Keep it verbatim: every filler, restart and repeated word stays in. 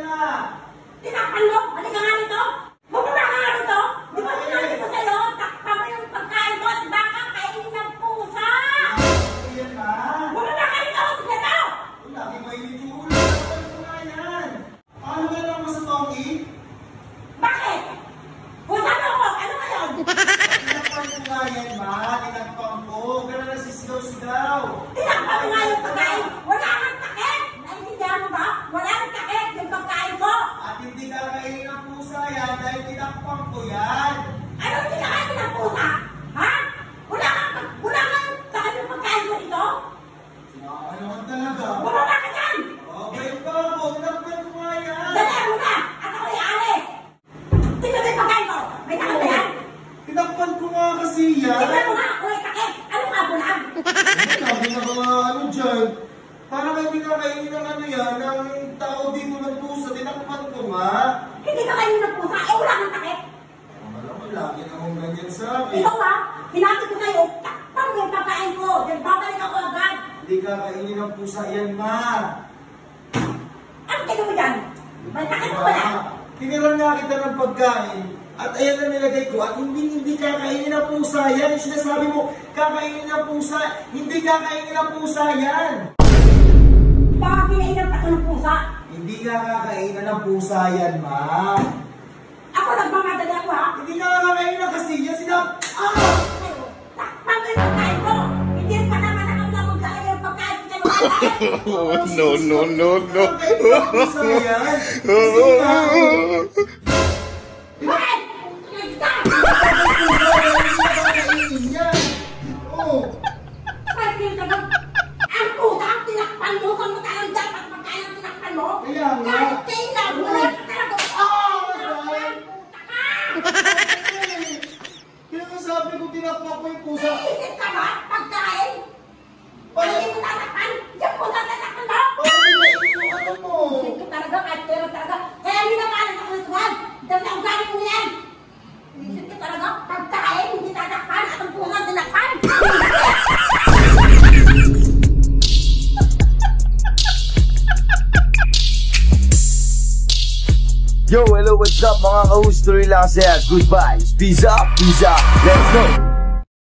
nga. Tinakpan mo? Halika nga rito. Bumaba ka nga rito. Di ba sinabi ko sa'yo? Takpa mo yung pagkain ko at baka kainin ng pusa. Yan ba? Bumaba ka rito. Dito. Lagi may hindi ulo. Takpan ko nga yan. Ano nga lang mo sa Tommy? Bakit? Pusa mo ko. Ano ngayon? Tinakpan ko nga yan, ma. Tinakpan ko. Gano'n na sisigaw-sigaw. Tinakpan mo nga yung pagkain. Wala kang takip. Naintindihan mo ba? Wala kang takip yung pagkain ko. At hindi kakainin ng pusa yan dahil tinakpan ko yan. Ano hindi ka kainin ng pusa? Ha? Wala kang wala kang takip yung pagkain ko dito? Ano naman talaga? Bumaba ka dyan. Oh, bayo ka ako. Tinakpan ko nga yan. Dali mo na. At ako'y aalis. Tingnan mo yung pagkain ko. May takip ba yan? Tinakpan ko nga kasi yan. Tingnan mo nga. Wala takip. Ano nga po lang? Sabi na ba nga ano dyan? Parang hindi ka kainin ng ano yan, ng tao dito ng pusa, tinakpan ko nga. Hindi ka kainin ng pusa. Eh wala kang takip. Ang alam mo, lagi na akong ganyan sa akin. Ikaw ha. Hinabi ko sa'yo. Takpan mo yung pagkain ko. Then babalik ako agad. Hindi ka kainin ng pusa yan, ma. Ano tingnan mo dyan? May takip mo wala? Tiniran nga kita ng pagkain. At ayan na nilagay ko. At hindi hindi kakainin ng pusa yan. Yung sinasabi mo, kakainin ng pusa. Hindi kakainin ng pusa yan. Baka kinainan pa ito ng pusa. Hindi ka kakainin ng pusa yan, ma. Ako nagmamadali ako ha. Hindi ka kakainin kasi yan. Sinab... Ah! Sa'yo, takpan mo yung pagkain ko. Hindi pa naman ako na maglalagay yung pagkain ko sa'yo. No, no, no, no. Pusa yan. Kasi nga, Bakit? Hindi ka! oh. Bakit yung sagot? Ang pusa ang tinakpan mo kung matalang dapat pagkain ang tinakpan mo? Kaya nga. Kahit kailan, wala ka talaga. Ah, Tinakpan, puta ka! Kaya nga sabi ko, tinakpan ko yung pusa. Naisip ka ba? Pagkain? Ano yung tatakpan? Yung pusa tatakpan mo? Parang hindi yung ano mo. Isip ka talaga, kahit pero talaga. Kaya hindi na maalas ako ng tuwan. Dahil ang galing mo yan. Isip ka talaga, pagkain, hindi tatakpan. At ang pusa tinakpan. Yo, hello, what's up mga ka-host? Tuloy lang saya. Goodbye. Peace up, peace up. Let's go.